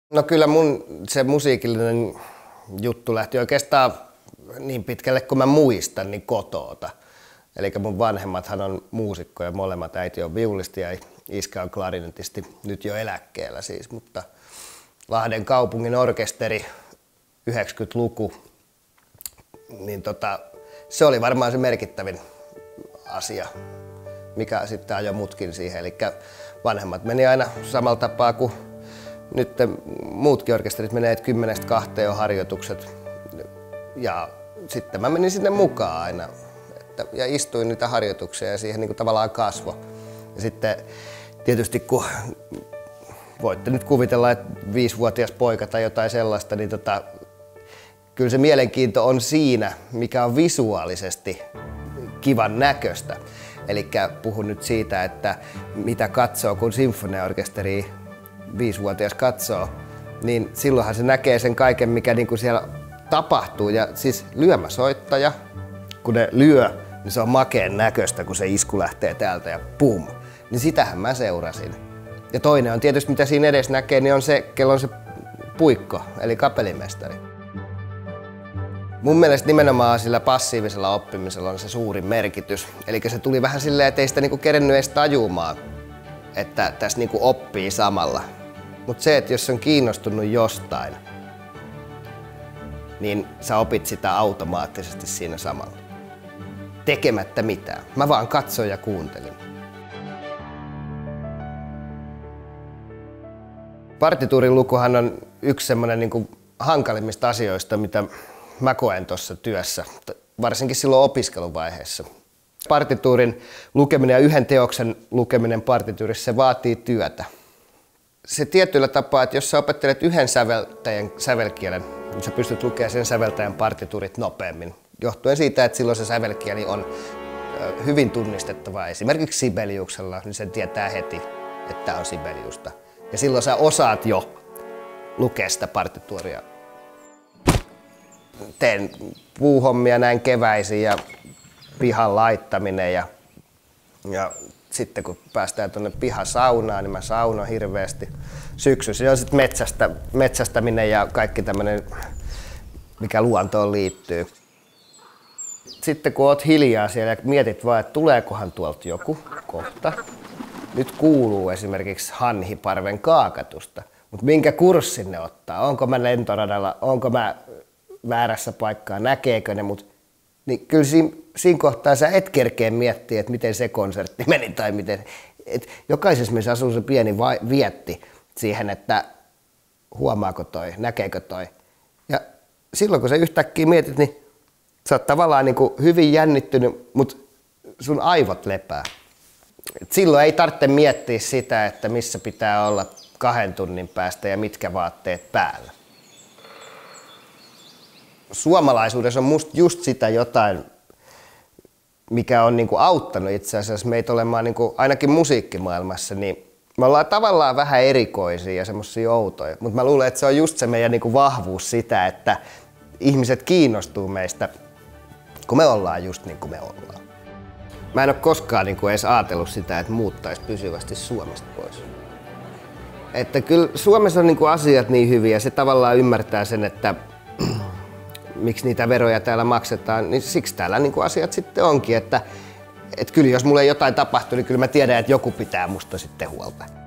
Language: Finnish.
No kyllä mun se musiikillinen juttu lähti oikeastaan niin pitkälle kuin mä muistan, niin kotoota. Eli mun vanhemmathan on muusikkoja, molemmat, äiti on viulisti ja iskä on klarinetisti, nyt jo eläkkeellä siis, mutta Lahden kaupungin orkesteri 90-luku, niin se oli varmaan se merkittävin asia, mikä sitten ajoi mutkin siihen. Eli vanhemmat meni aina samalla tapaa kuin nyt muutkin orkesterit menee, että 10-2 on harjoitukset. Ja sitten mä menin sinne mukaan aina ja istuin niitä harjoituksia ja siihen niin kuin tavallaan kasvo. Ja sitten tietysti kun voitte nyt kuvitella, että 5-vuotias poika tai jotain sellaista, niin kyllä se mielenkiinto on siinä, mikä on visuaalisesti kivan näköistä. Eli puhun nyt siitä, että mitä katsoo, kun sinfoniaorkesteri 5-vuotias katsoo, niin silloinhan se näkee sen kaiken, mikä niin kuin siellä tapahtuu. Ja siis lyömäsoittaja, kun ne lyö, niin se on makeen näköistä, kun se isku lähtee täältä ja pum. Niin sitähän mä seurasin. Ja toinen on tietysti, mitä siinä edes näkee, niin on se, kello on se puikko, eli kapellimestari. Mun mielestä nimenomaan sillä passiivisella oppimisella on se suurin merkitys. Eli se tuli vähän silleen, että ei sitä niinku kerennyt edes tajumaan, että tässä niinku oppii samalla. Mutta se, että jos on kiinnostunut jostain, niin sä opit sitä automaattisesti siinä samalla. Tekemättä mitään. Mä vaan katsoin ja kuuntelin. Partituurin lukuhan on yksi semmoinen niinku hankalimmista asioista, mitä mä koen tuossa työssä, varsinkin silloin opiskeluvaiheessa. Partituurin lukeminen ja yhden teoksen lukeminen partituurissa, se vaatii työtä. Se tietyllä tapaa, että jos sä opettelet yhden säveltäjän sävelkielen, niin sä pystyt lukemaan sen säveltäjän partituurit nopeammin. Johtuen siitä, että silloin se sävelkieli on hyvin tunnistettava. Esimerkiksi Sibeliuksella, niin sen tietää heti, että tämä on Sibeliusta. Ja silloin sä osaat jo lukea sitä partituuria. Teen puuhommia näin keväisin ja pihan laittaminen ja sitten kun päästään tuonne pihasaunaan, niin mä saunon hirveästi. Syksyisin on sitten metsästäminen ja kaikki tämmöinen, mikä luontoon liittyy. Sitten kun oot hiljaa siellä ja mietit vaan, että tuleekohan tuolta joku kohta. Nyt kuuluu esimerkiksi hanhiparven kaakatusta, mutta minkä kurssin ne ottaa? Onko mä lentoradalla, onko mä väärässä paikkaa, näkeekö ne mut? Niin kyllä siinä kohtaa sä et kerkeä miettiä, että miten se konsertti meni tai miten. Et jokaisessa meissä asuu se pieni vietti siihen, että huomaako toi, näkeekö toi. Ja silloin kun sä yhtäkkiä mietit, niin sä oot tavallaan niin kuin hyvin jännittynyt, mutta sun aivot lepää. Et silloin ei tarvitse miettiä sitä, että missä pitää olla 2 tunnin päästä ja mitkä vaatteet päällä. Suomalaisuudessa on musta just sitä jotain, mikä on niinku auttanut itse asiassa meitä olemaan niinku, ainakin musiikkimaailmassa, niin me ollaan tavallaan vähän erikoisia ja semmosia outoja, mutta mä luulen, että se on just se meidän niinku vahvuus sitä, että ihmiset kiinnostuu meistä, kun me ollaan just niin kuin me ollaan. Mä en ole koskaan niinku edes ajatellut sitä, että muuttaisi pysyvästi Suomesta pois. Että kyllä Suomessa on niinku asiat niin hyviä ja se tavallaan ymmärtää sen, että miksi niitä veroja täällä maksetaan, niin siksi täällä niinku asiat sitten onkin, että kyllä jos mulle ei jotain tapahtuu, niin kyllä mä tiedän, että joku pitää musta sitten huolta.